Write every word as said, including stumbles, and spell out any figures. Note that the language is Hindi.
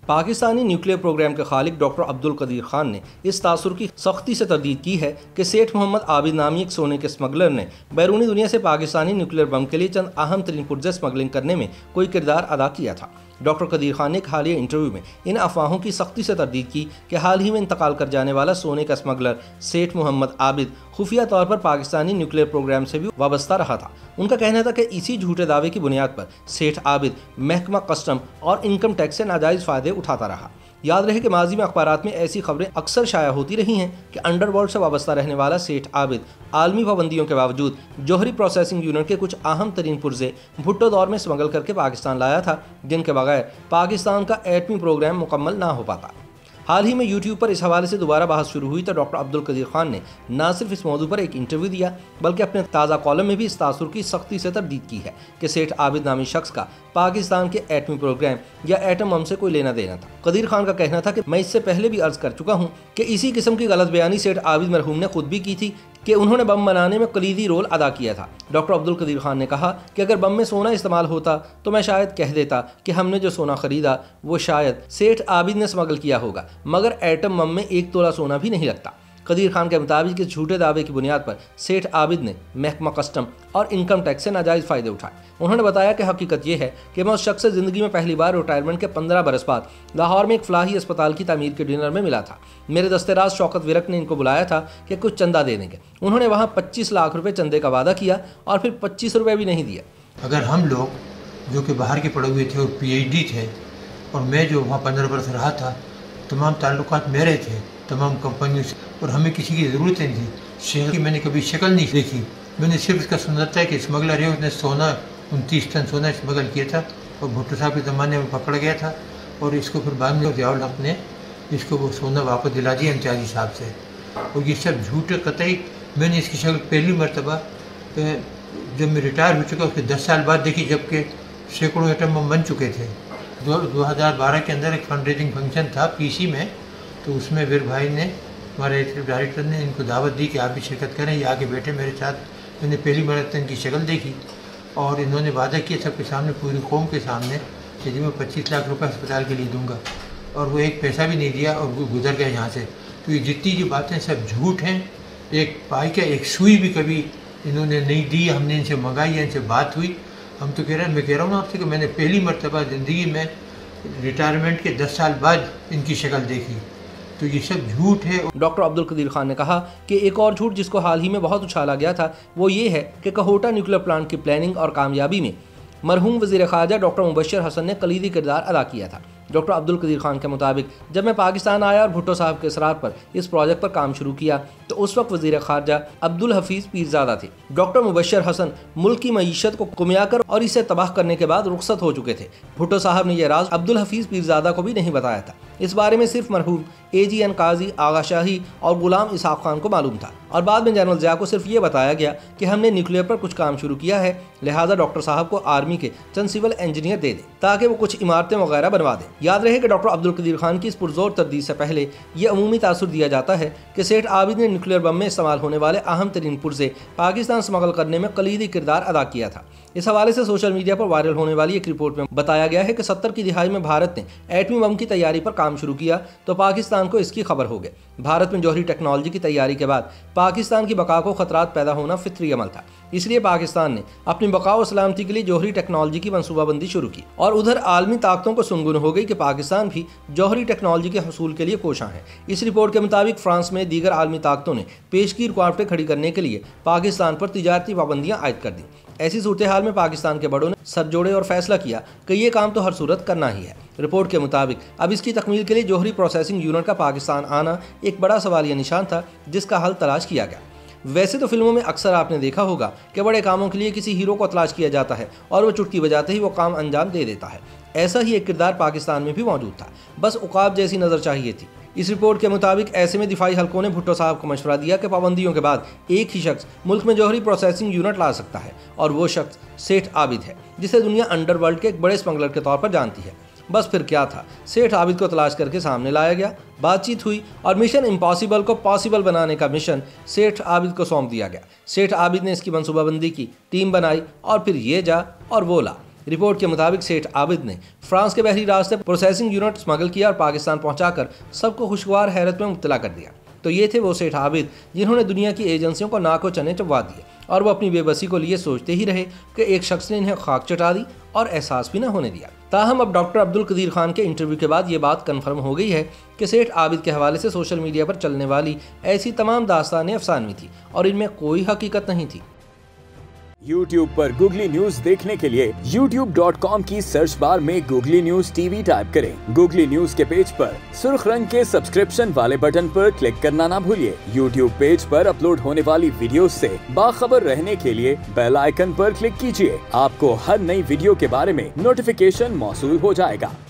पाकिस्तानी न्यूक्लियर प्रोग्राम के खालिक डॉक्टर अब्दुल कदीर खान ने इस तासुर की सख्ती से तरदीद की है कि सेठ मोहम्मद आबिद नामी एक सोने के स्मगलर ने बैरूनी दुनिया से पाकिस्तानी न्यूक्लियर बम के लिए चंद अहम तरीन पुर्जे स्मगलिंग करने में कोई किरदार अदा किया था। डॉक्टर कदीर खान ने एक हालिया इंटरव्यू में इन अफवाहों की सख्ती से तरदीद की कि हाल ही में इंतकाल कर जाने वाला सोने का स्मगलर सेठ मोहम्मद आबिद खुफिया तौर पर पाकिस्तानी न्यूक्लियर प्रोग्राम से भी वाबस्ता रहा था। उनका कहना था कि इसी झूठे दावे की बुनियाद पर सेठ आबिद महकमा कस्टम और इनकम टैक्स से नाजायज़ फ़ायदे उठाता रहा। याद रहे कि माजी में अखबारात में ऐसी खबरें अक्सर शाया होती रही हैं कि अंडरवर्ल्ड से वाबस्ता रहने वाला सेठ आबिद आलमी पाबंदियों के बावजूद जौहरी प्रोसेसिंग यूनिट के कुछ अहम तरीन पुर्जे भुट्टो दौर में स्मगल करके पाकिस्तान लाया था, जिनके बगैर पाकिस्तान का एटमी प्रोग्राम मुकम्मल ना हो पाता। हाल ही में यूट्यूब पर इस हवाले से दोबारा बहस शुरू हुई तो डॉक्टर अब्दुल कदीर खान ने न सिर्फ इस मौजू पर एक इंटरव्यू दिया बल्कि अपने ताज़ा कॉलम में भी इस तासुर की सख्ती से तरदीद की है कि सेठ आबिद नामी शख्स का पाकिस्तान के एटमी प्रोग्राम या एटम बम से कोई लेना देना था। कदीर खान का कहना था कि मैं इससे पहले भी अर्ज कर चुका हूँ कि इसी किस्म की गलत बयानी सेठ आबिद मरहूम ने खुद भी की थी कि उन्होंने बम बनाने में कलीदी रोल अदा किया था। डॉक्टर अब्दुल कदीर खान ने कहा कि अगर बम में सोना इस्तेमाल होता तो मैं शायद कह देता कि हमने जो सोना खरीदा वो शायद सेठ आबिद ने स्मगल किया होगा, मगर एटम बम में एक तोला सोना भी नहीं लगता। कदीर खान के मुताबिक इस झूठे दावे की बुनियाद पर सेठ आबिद ने महकमा कस्टम और इनकम टैक्स से नाजायज़ फ़ायदे उठाए। उन्होंने बताया कि हकीकत यह है कि मैं उस शख्स से ज़िंदगी में पहली बार रिटायरमेंट के पंद्रह बरस बाद लाहौर में एक फलाही अस्पताल की तामीर के डिनर में मिला था। मेरे दस्तेराज शौकत विरक ने इनको बुलाया था कि कुछ चंदा दे देंगे। उन्होंने वहाँ पच्चीस लाख रुपये चंदे का वादा किया और फिर पच्चीस रुपये भी नहीं दिया। अगर हम लोग जो कि बाहर के पढ़े हुए थे और पी एच डी थे और मैं जो वहाँ पंद्रह बरस रहा था, तमाम ताल्लुकात मेरे थे तमाम कंपनियों से और हमें किसी की ज़रूरत नहीं थी। शहर की मैंने कभी शक्ल नहीं देखी, मैंने सिर्फ इसका सुना था कि स्मगलर है उसने सोना उनतीस टन सोना स्मगल किया था और भुट्टो साहब के ज़माने में पकड़ गया था और इसको फिर बाद में ज़ियाउल हक ने इसको वो सोना वापस दिला दिया इम्तियाज़ी साहब से। और ये सब झूठे कतई। मैंने इसकी शक्ल पहली मरतबा जब मैं रिटायर हो चुका उसके दस साल बाद देखी, जबकि सैकड़ों एटम बम बन चुके थे। दो दो हज़ार बारह के अंदर एक फंड रेजिंग फंक्शन था पीसी में, तो उसमें वीर भाई ने हमारे एक्टिव डायरेक्टर ने इनको दावत दी कि आप भी शिरकत करें, ये आगे बैठे मेरे साथ। मैंने पहली मरतबा इनकी शक्ल देखी और इन्होंने वादा किया सबके सामने, पूरी कौम के सामने, कि जी मैं पच्चीस लाख रुपए अस्पताल के लिए दूंगा, और वो एक पैसा भी नहीं दिया और वो गुजर गया यहाँ से। तो ये जितनी जो बातें सब झूठ हैं, एक पाई का एक सुई भी कभी इन्होंने नहीं दी। हमने इनसे मंगाई है, इनसे बात हुई। हम तो कह रहे हैं, मैं कह रहा हूँ आपसे कि मैंने पहली मरतबा ज़िंदगी में रिटायरमेंट के दस साल बाद इनकी शक्ल देखी। तो ये सब झूठ है। डॉक्टर अब्दुल कदीर खान ने कहा कि एक और झूठ जिसको हाल ही में बहुत उछाला गया था वो ये है कि कहोटा न्यूक्लियर प्लांट की प्लानिंग और कामयाबी में मरहूम वज़ीर ख़ारजा डॉक्टर मुबश्शिर हसन ने कलीदी किरदार अदा किया था। डॉक्टर अब्दुल कदीर खान के मुताबिक जब मैं पाकिस्तान आया और भुट्टो साहब के इसरार पर इस प्रोजेक्ट पर काम शुरू किया तो उस वक्त वज़ीर ख़ारजा अब्दुल हफीज़ पीरज़ादा थे। डॉक्टर मुबश्शिर हसन मुल्क की मईशत को कुम्याकर और इसे तबाह करने के बाद रुखसत हो चुके थे। भुट्टो साहब ने यह राज अब्दुल हफीज़ पीरज़ादा को भी नहीं बताया था। इस बारे में सिर्फ मरहूम ए जी एन काजी आगा शाही और गुलाम इसहाक खान को मालूम था और बाद में जनरल ज़िया को सिर्फ ये बताया गया कि हमने न्यूक्लियर पर कुछ काम शुरू किया है, लिहाजा डॉक्टर साहब को आर्मी के चंद सिविल इंजीनियर दे दें ताकि वो कुछ इमारतें वगैरह बनवा दें। याद रहे कि डॉक्टर अब्दुल कदीर खान की इस पुरजोर तरदीद से पहले ये अमूमी तासुर दिया जाता है कि सेठ आबिद ने न्यूक्लियर बम में इस्तेमाल होने वाले अहम तरीन पुर्जे पाकिस्तान स्मगल करने में कलीदी किरदार अदा किया था। इस हवाले से सोशल मीडिया पर वायरल होने वाली एक रिपोर्ट में बताया गया है कि सत्तर की दिहाई में भारत ने एटमी बम की तैयारी पर काम शुरू किया तो पाकिस्तान को इसकी खबर हो गई। भारत में जौहरी टेक्नोलॉजी की तैयारी के बाद पाकिस्तान की बका को खतरात पैदा होना फितरी अमल था, इसलिए पाकिस्तान ने अपनी बका और सलामती के लिए जौहरी टेक्नोलॉजी की मनसूबाबंदी शुरू की और उधर आलमी ताकतों को सुनगुन हो गई कि पाकिस्तान भी जौहरी टेक्नोलॉजी के हसूल के लिए कोशां है। इस रिपोर्ट के मुताबिक फ्रांस में दीगर आलमी ताकतों ने पेश की रुकावटें खड़ी करने के लिए पाकिस्तान पर तिजारती पाबंदियां आयद कर दी। ऐसी सूरत हाल में पाकिस्तान के बड़ों ने सर जोड़े और फैसला किया कि ये काम तो हर सूरत करना ही है। रिपोर्ट के मुताबिक अब इसकी तकमील के लिए जौहरी प्रोसेसिंग यूनिट का पाकिस्तान आना एक बड़ा सवालिया निशान था जिसका हल तलाश किया गया। वैसे तो फिल्मों में अक्सर आपने देखा होगा कि बड़े कामों के लिए किसी हीरो को तलाश किया जाता है और वो चुटकी बजाते ही वो काम अंजाम दे देता है। ऐसा ही एक किरदार पाकिस्तान में भी मौजूद था, बस उकाब जैसी नज़र चाहिए थी। इस रिपोर्ट के मुताबिक ऐसे में दिफाई हलकों ने भुट्टो साहब को मशवरा दिया कि पाबंदियों के बाद एक ही शख्स मुल्क में जौहरी प्रोसेसिंग यूनिट ला सकता है और वो शख्स सेठ आबिद है, जिसे दुनिया अंडरवर्ल्ड के एक बड़े स्मगलर के तौर पर जानती है। बस फिर क्या था, सेठ आबिद को तलाश करके सामने लाया गया, बातचीत हुई और मिशन इम्पॉसिबल को पॉसिबल बनाने का मिशन सेठ आबिद को सौंप दिया गया। सेठ आबिद ने इसकी मनसूबाबंदी की, टीम बनाई और फिर ये जा और वो ला। रिपोर्ट के मुताबिक सेठ आबिद ने फ्रांस के बहरी रास्ते प्रोसेसिंग यूनिट स्मगल किया और पाकिस्तान पहुंचाकर सबको खुशगवार हैरत में मुब्तला कर दिया। तो ये थे वो सेठ आबिद जिन्होंने दुनिया की एजेंसियों को नाको चने चबवा दिए और वो अपनी बेबसी को लिए सोचते ही रहे कि एक शख्स ने इन्हें खाक चटा दी और एहसास भी न होने दिया। ताहम अब डॉक्टर अब्दुल कदीर खान के इंटरव्यू के बाद ये बात कन्फर्म हो गई है कि सेठ आबिद के हवाले से सोशल मीडिया पर चलने वाली ऐसी तमाम दास्तानें अफसानवी थी और इनमें कोई हकीकत नहीं थी। YouTube पर गूगली न्यूज देखने के लिए यूट्यूब डॉट कॉम की सर्च बार में गूगली न्यूज टीवी टाइप करें। गूगली न्यूज के पेज पर सुर्ख रंग के सब्सक्रिप्शन वाले बटन पर क्लिक करना ना भूलिए। YouTube पेज पर अपलोड होने वाली वीडियोस से बाखबर रहने के लिए बेल आइकन पर क्लिक कीजिए। आपको हर नई वीडियो के बारे में नोटिफिकेशन मौसूल हो जाएगा।